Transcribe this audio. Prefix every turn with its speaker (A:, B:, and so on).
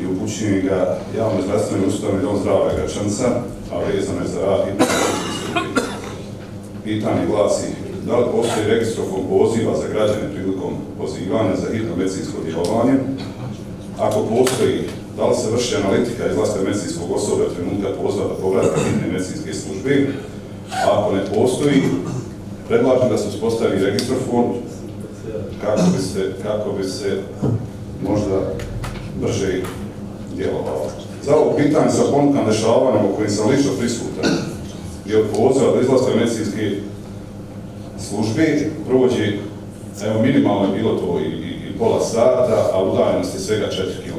A: i upućujem ga javnoj zdravstvenoj ustanovi Dom zdravlja Gračanca, a vezano je za rad hitne medicinske službe. Pitanje glasi: da li postoji registrofon poziva za građane prilikom pozivanja za hitno medicinsko djelovanje? Ako postoji, da li se vrši analitika izlaska medicinskog osoblja od trenutka poziva do povratka hitne medicinske službe? A ako ne postoji, predlažem da se uspostavi registrofon kako bi se možda brže djelovalo. Za ovo pitanje sa ponukan dešavanjem u kojim sam lično prisutan i od poziva do izlaska medicinske službe prođe, evo minimalno je bilo to i pola sata, a udaljenost je svega 4 km.